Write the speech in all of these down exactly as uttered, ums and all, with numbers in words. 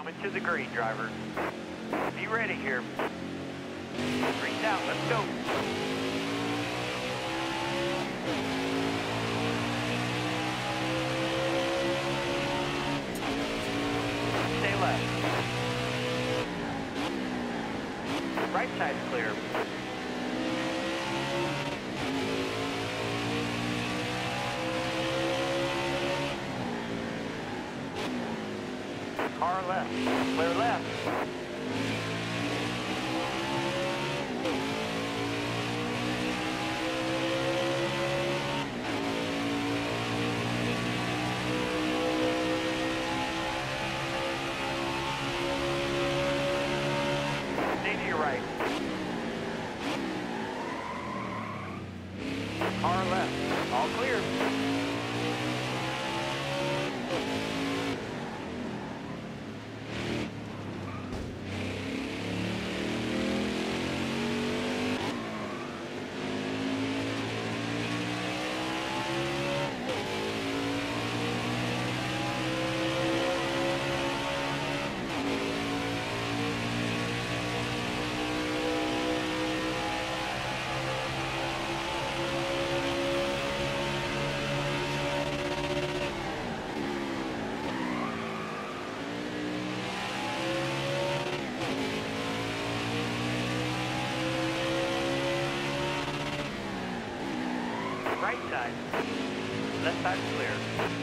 Coming to the green, driver. Be ready here. Green's out, let's go. Stay left. Right side's clear. Car left. Clear left. Stay to your right. Car left. All clear. Right side. Left side's clear.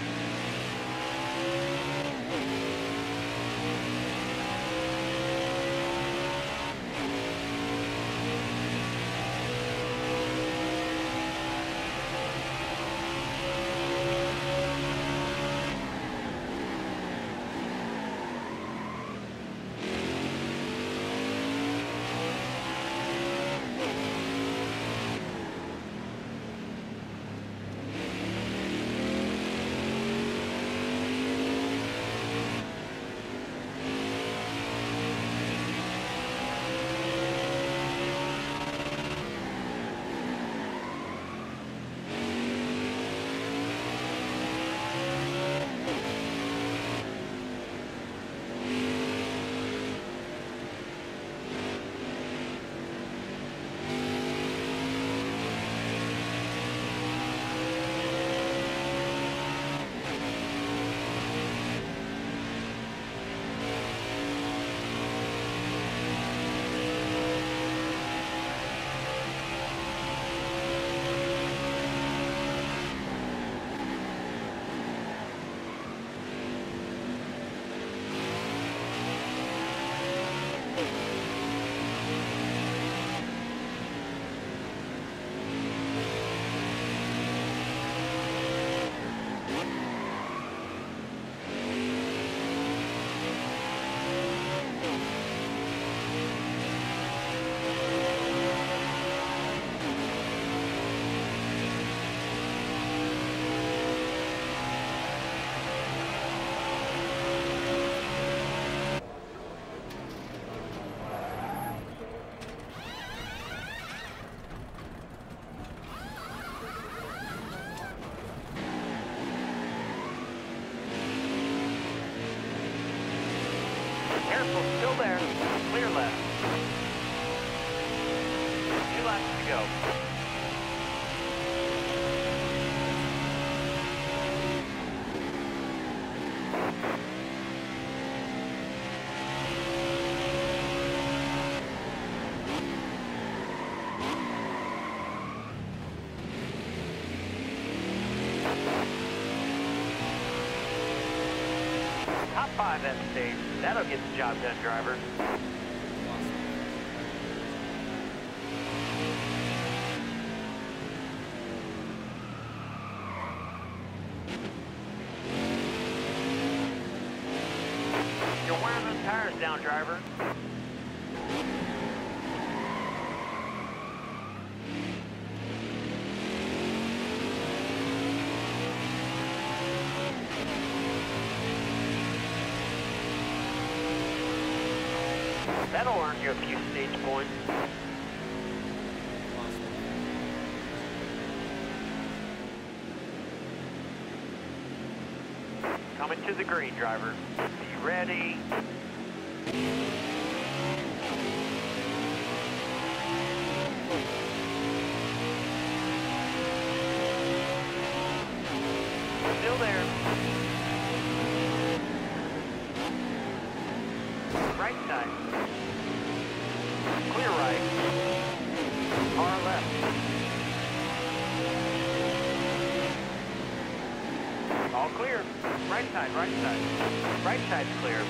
Careful, still there. Clear left. Two laps to go. Top five that stage. That'll get the job done, driver. You're wearing those tires down, driver. That'll earn you a few stage points. Coming to the green, driver. Be ready. Still there. Right side. Clear right. Car left. All clear. Right side, right side. Right side's clear.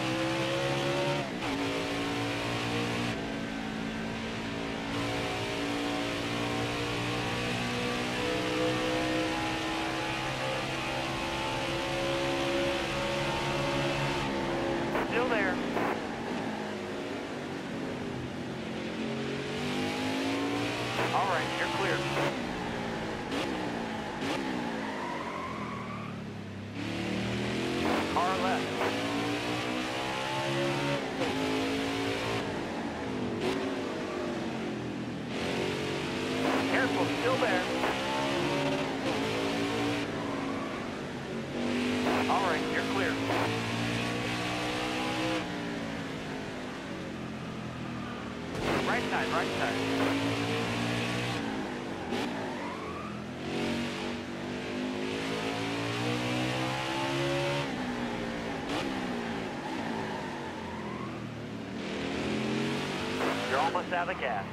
Still there. All right, you're clear. Car left. Careful, still there. All right, you're clear. Right side, right side. You're almost out of gas.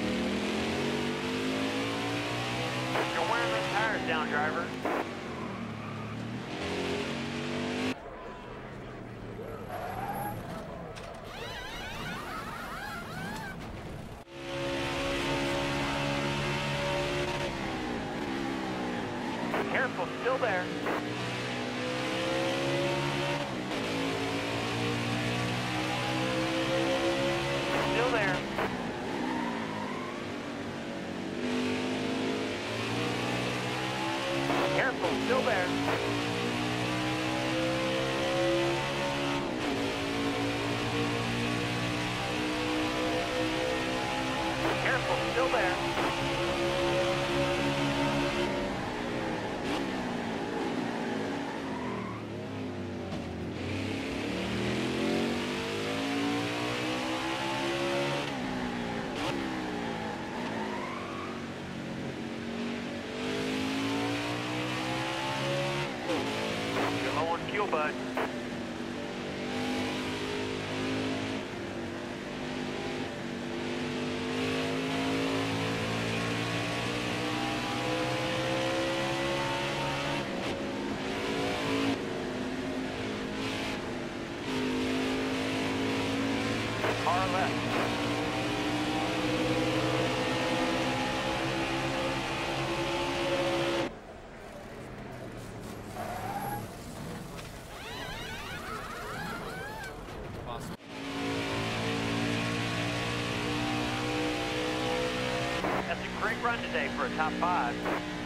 You're wearing those tires down, driver. Careful, still there. Still there. Careful, still there. Careful, still there. You're low on fuel, bud. Car left. That's a great run today for a top five.